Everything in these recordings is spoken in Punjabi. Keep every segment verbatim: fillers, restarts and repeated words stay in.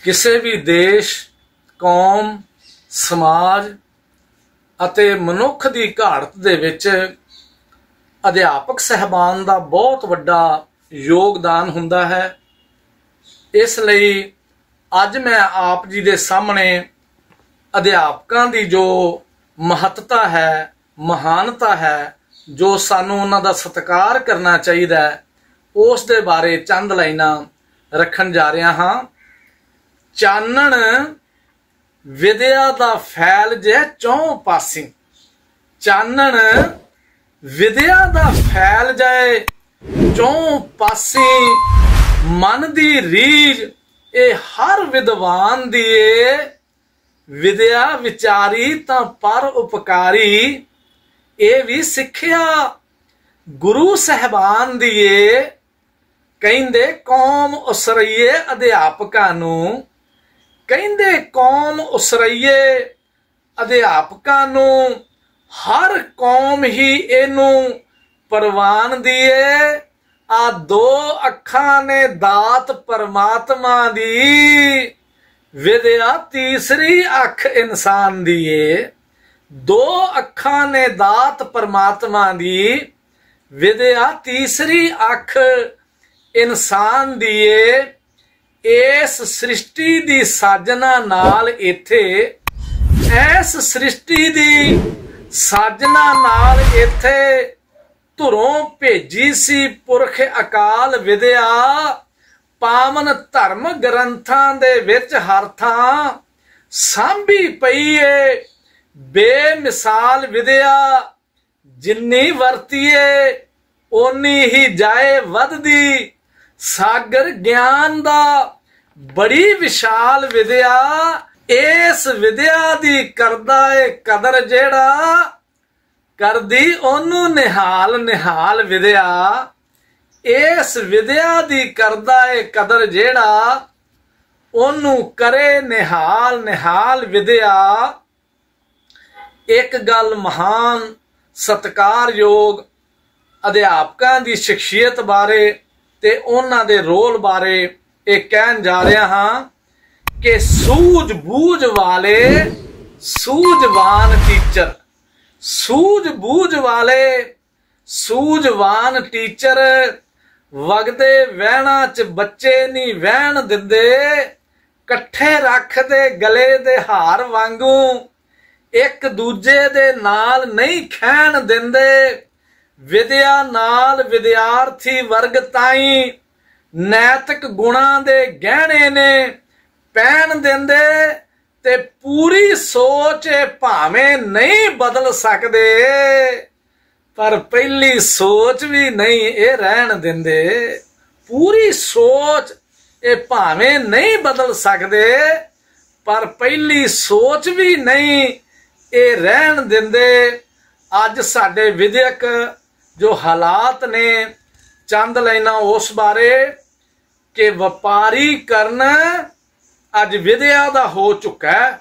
ਕਿਸੇ ਵੀ ਦੇਸ਼, ਕੌਮ, ਸਮਾਜ ਅਤੇ ਮਨੁੱਖ ਦੀ ਘਾੜਤ ਦੇ ਵਿੱਚ ਅਧਿਆਪਕ ਸਹਿਬਾਨ ਦਾ ਬਹੁਤ ਵੱਡਾ ਯੋਗਦਾਨ ਹੁੰਦਾ ਹੈ। ਇਸ ਲਈ ਅੱਜ ਮੈਂ ਆਪ ਜੀ ਦੇ ਸਾਹਮਣੇ ਅਧਿਆਪਕਾਂ ਦੀ ਜੋ ਮਹੱਤਤਾ ਹੈ, ਮਹਾਨਤਾ ਹੈ, ਜੋ ਸਾਨੂੰ ਉਹਨਾਂ ਦਾ ਸਤਿਕਾਰ ਕਰਨਾ ਚਾਹੀਦਾ ਹੈ, ਉਸ ਦੇ ਬਾਰੇ ਚੰਦ ਲਾਈਨਾਂ ਰੱਖਣ ਜਾ ਰਿਹਾ ਹਾਂ। ਚਾਨਣ ਵਿਦਿਆ ਦਾ ਫੈਲ ਜੇ ਚੌਂ ਪਾਸੀ, ਚਾਨਣ ਵਿਦਿਆ ਦਾ ਫੈਲ ਜਾਏ ਚੌਂ ਪਾਸੀ, ਮਨ ਦੀ ਰੀਝ ਇਹ ਹਰ ਵਿਦਵਾਨ ਦੀ ਏ, ਵਿਦਿਆ ਵਿਚਾਰੀ ਤਾਂ ਪਰ ਉਪਕਾਰੀ, ਇਹ ਵੀ ਸਿੱਖਿਆ ਗੁਰੂ ਸਾਹਿਬਾਨ ਦੀ ਏ। ਕਹਿੰਦੇ ਕੌਮ ਉਸਰਈਏ ਅਧਿਆਪਕਾਂ ਨੂੰ, ਕਹਿੰਦੇ ਕੌਮ ਉਸਰਈਏ ਅਧਿਆਪਕਾਂ ਨੂੰ, ਹਰ ਕੌਮ ਹੀ ਇਹਨੂੰ ਪ੍ਰਵਾਨ ਦੀ ਏ। ਆ ਦੋ ਅੱਖਾਂ ਨੇ ਦਾਤ ਪਰਮਾਤਮਾ ਦੀ, ਵਿਦਿਆ ਤੀਸਰੀ ਅੱਖ ਇਨਸਾਨ ਦੀ ਏ। ਦੋ ਅੱਖਾਂ ਨੇ ਦਾਤ ਪਰਮਾਤਮਾ ਦੀ, ਵਿਦਿਆ ਤੀਸਰੀ ਅੱਖ ਇਨਸਾਨ ਦੀ ਏ। ਇਸ ਸ੍ਰਿਸ਼ਟੀ ਦੀ ਸਾਜਨਾ ਨਾਲ ਇੱਥੇ, ਇਸ ਸ੍ਰਿਸ਼ਟੀ ਦੀ ਸਾਜਨਾ ਨਾਲ ਇੱਥੇ ਧੁਰੋਂ ਭੇਜੀ ਸੀ ਪੁਰਖ ਅਕਾਲ ਵਿਦਿਆ, ਪਾਵਨ ਧਰਮ ਗ੍ਰੰਥਾਂ ਦੇ ਵਿੱਚ ਹਰ ਥਾਂ ਸਾਂਭੀ ਪਈ ਏ ਬੇਮਿਸਾਲ ਵਿਦਿਆ। ਜਿੰਨੀ ਵਰਤੀਏ ਓਨੀ ਹੀ ਜਾਏ ਵੱਧਦੀ, ਸਾਗਰ ਗਿਆਨ ਦਾ ਬੜੀ ਵਿਸ਼ਾਲ ਵਿਦਿਆ। ਇਸ ਵਿਦਿਆ ਦੀ ਕਰਦਾ ਏ ਕਦਰ ਜਿਹੜਾ, ਕਰਦੀ ਉਹਨੂੰ ਨਿਹਾਲ ਨਿਹਾਲ ਵਿਦਿਆ। ਇਸ ਵਿਦਿਆ ਦੀ ਕਰਦਾ ਏ ਕਦਰ ਜਿਹੜਾ, ਉਹਨੂੰ ਕਰੇ ਨਿਹਾਲ ਨਿਹਾਲ ਵਿਦਿਆ। ਇੱਕ ਗੱਲ ਮਹਾਨ ਸਤਿਕਾਰਯੋਗ ਅਧਿਆਪਕਾਂ ਦੀ ਸ਼ਖਸੀਅਤ ਬਾਰੇ ਤੇ ਉਹਨਾਂ ਦੇ ਰੋਲ ਬਾਰੇ ਇਹ ਕਹਿਣ ਜਾ ਰਿਹਾ ਹਾਂ ਕਿ ਸੂਝ ਬੂਝ ਵਾਲੇ ਸੂਝਵਾਨ ਟੀਚਰ, ਸੂਝ ਬੂਝ ਵਾਲੇ ਸੂਝਵਾਨ ਟੀਚਰ, ਵਗਦੇ ਵਹਿਣਾ ਚ ਬੱਚੇ ਨਹੀਂ ਵਹਿਣ ਦਿੰਦੇ, ਇਕੱਠੇ ਰੱਖਦੇ ਗਲੇ ਦੇ ਹਾਰ ਵਾਂਗੂ, ਇੱਕ ਦੂਜੇ ਦੇ ਨਾਲ ਨਹੀਂ ਖਹਿਣ ਦਿੰਦੇ। ਵਿਦਿਆ ਨਾਲ ਵਿਦਿਆਰਥੀ ਵਰਗ ਤਾਈਂ ਨੈਤਿਕ ਗੁਣਾਂ ਦੇ ਗਹਿਣੇ ਨੇ ਪਹਿਨ ਦਿੰਦੇ, ਤੇ ਪੂਰੀ ਸੋਚ ਭਾਵੇਂ ਨਹੀਂ ਬਦਲ ਸਕਦੇ, ਪਰ ਪਹਿਲੀ ਸੋਚ ਵੀ ਨਹੀਂ ਇਹ ਰਹਿਣ ਦਿੰਦੇ। ਪੂਰੀ ਸੋਚ ਇਹ ਭਾਵੇਂ ਨਹੀਂ ਬਦਲ ਸਕਦੇ, ਪਰ ਪਹਿਲੀ ਸੋਚ ਵੀ ਨਹੀਂ ਇਹ ਰਹਿਣ ਦਿੰਦੇ। ਅੱਜ ਸਾਡੇ ਵਿਦਿਅਕ ਜੋ ਹਾਲਾਤ ਨੇ, ਚੰਦ ਲਾਈਨਾਂ ਉਸ ਬਾਰੇ ਕਿ ਵਪਾਰੀਕਰਨ ਅੱਜ ਵਿਦਿਆ ਦਾ ਹੋ ਚੁੱਕਾ ਹੈ।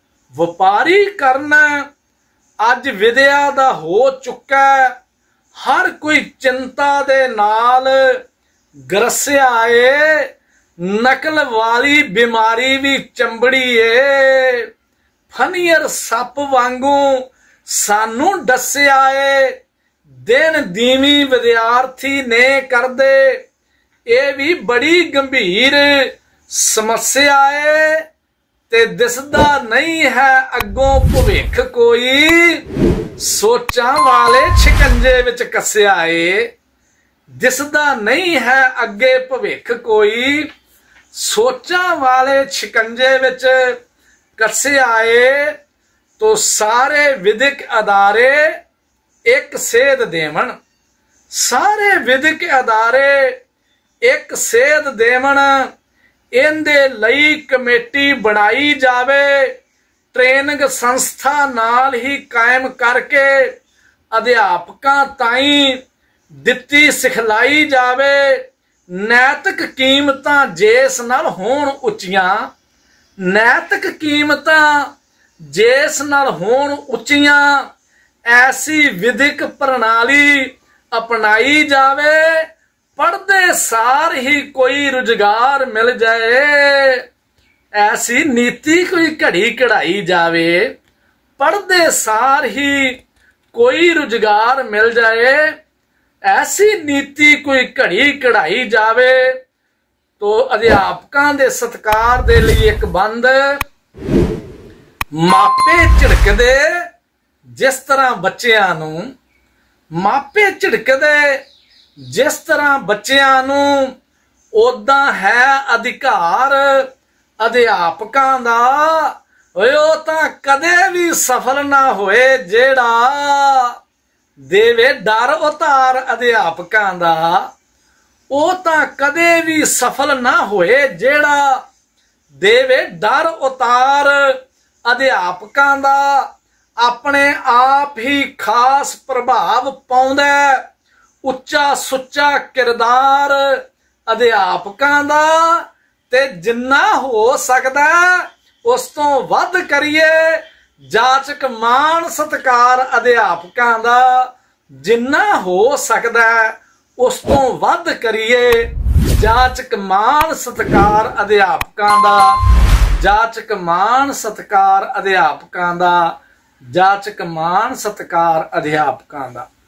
ਵਪਾਰੀਕਰਨ ਅੱਜ ਵਿਦਿਆ ਦਾ ਹੋ ਚੁੱਕਾ ਹੈ। ਹਰ ਕੋਈ ਚਿੰਤਾ ਦੇ ਨਾਲ ਗਰਸਿਆ ਏ, ਨਕਲ ਵਾਲੀ ਬਿਮਾਰੀ ਵੀ ਚੰਬੜੀ ਏ, ਫਨੀਅਰ ਸੱਪ ਵਾਂਗੂ ਸਾਨੂੰ ਦੱਸਿਆ ਏ। ਦਿਨ ਦੀਵੀ ਵਿਦਿਆਰਥੀ ਨੇ ਕਰਦੇ, ਇਹ ਵੀ ਬੜੀ ਗੰਭੀਰ ਸਮੱਸਿਆ ਏ, ਤੇ ਦਿਸਦਾ ਨਹੀਂ ਹੈ ਅੱਗੋਂ ਭਵਿੱਖ ਕੋਈ, ਸੋਚਾਂ ਵਾਲੇ ਸ਼ਿਕੰਜੇ ਵਿੱਚ ਕੱਸਿਆ ਏ। ਦਿਸਦਾ ਨਹੀਂ ਹੈ ਅੱਗੇ ਭਵਿੱਖ ਕੋਈ, ਸੋਚਾਂ ਵਾਲੇ ਸ਼ਿਕੰਜੇ ਵਿੱਚ ਕੱਸਿਆ ਏ। ਤੋ ਸਾਰੇ ਵਿਦਿਅਕ ਅਦਾਰੇ ਇੱਕ ਸੇਧ ਦੇਵਣ, ਸਾਰੇ ਵਿਦਿਅਕ ਅਦਾਰੇ ਇੱਕ ਸੇਧ ਦੇਵਣ। ਇਹਦੇ ਲਈ ਕਮੇਟੀ ਬਣਾਈ ਜਾਵੇ, ਟ੍ਰੇਨਿੰਗ ਸੰਸਥਾ ਨਾਲ ਹੀ ਕਾਇਮ ਕਰਕੇ ਅਧਿਆਪਕਾਂ ਤਾਈਂ ਦਿੱਤੀ ਸਿਖਲਾਈ ਜਾਵੇ। ਨੈਤਿਕ ਕੀਮਤਾਂ ਜਿਸ ਨਾਲ ਹੋਣ ਉੱਚੀਆਂ, ਨੈਤਿਕ ਕੀਮਤਾਂ ਜਿਸ ਨਾਲ ਹੋਣ ਉੱਚੀਆਂ, ਐਸੀ ਵਿਦਿਅਕ ਪ੍ਰਣਾਲੀ ਅਪਣਾਈ ਜਾਵੇ, ਪੜ੍ਹਦੇ ਸਾਰ ਹੀ ਕੋਈ ਰੁਜ਼ਗਾਰ ਮਿਲ ਜਾਏ। ऐसी नीति कोई घड़ी कढ़ाई जावे, पढ़दे सार ही कोई रुजगार मिल जाए, ऐसी नीति कोई घड़ी कढ़ाई जावे। तो अध्यापकों के सत्कार दे लिए एक बंद, मापे झिड़कदे जिस तरह बच्चियां नूं, मापे झिड़कदे जिस तरह बच्चियां नूं, ओदा है अधिकार अध्यापकों दा। ओ तां कदे भी सफल ना होए जेड़ा देवे डर उतार अध्यापकों दा। ओ तां कदे भी सफल ना होए जेड़ा देवे डर उतार अध्यापकों दा। अपने आप ही खास प्रभाव पाउंदा उच्चा सुच्चा किरदार अध्यापकों दा। ते जिन्ना हो सकदा उस तो वध करिए जाचक मान सत्कार अध्यापकों दा। जिन्ना हो सकदा उस तो वध करिए जाचक मान सत्कार अध्यापकों दा। जाचक मान सत्कार अध्यापकों दा। जाचक मान सत्कार अध्यापकों दा।